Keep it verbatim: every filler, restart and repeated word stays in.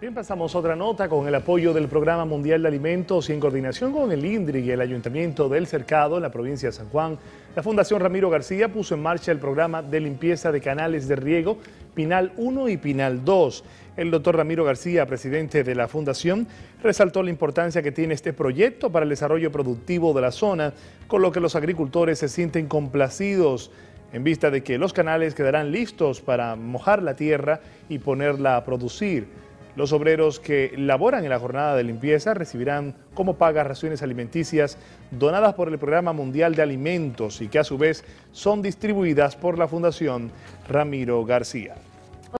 Bien, pasamos a otra nota con el apoyo del Programa Mundial de Alimentos y en coordinación con el INDRI y el Ayuntamiento del Cercado en la provincia de San Juan. La Fundación Ramiro García puso en marcha el programa de limpieza de canales de riego Pinal uno y Pinal dos. El doctor Ramiro García, presidente de la Fundación, resaltó la importancia que tiene este proyecto para el desarrollo productivo de la zona, con lo que los agricultores se sienten complacidos en vista de que los canales quedarán listos para mojar la tierra y ponerla a producir. Los obreros que laboran en la jornada de limpieza recibirán como paga raciones alimenticias donadas por el Programa Mundial de Alimentos y que a su vez son distribuidas por la Fundación Ramiro García.